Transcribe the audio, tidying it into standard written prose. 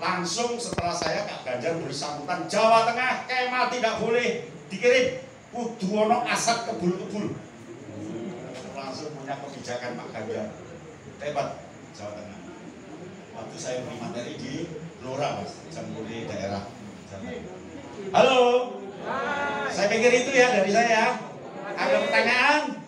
Langsung setelah saya Kak Ganjar beri sambutan, Jawa Tengah Kemal tidak boleh dikirim, kudu ono asap kebul-kebul. Langsung punya kebijakan Pak Ganjar. Hebat Jawa Tengah. Waktu saya beri materi di Lora, Mas, Jamhuri Daerah. Halo. Saya pikir itu ya dari saya. Ada pertanyaan?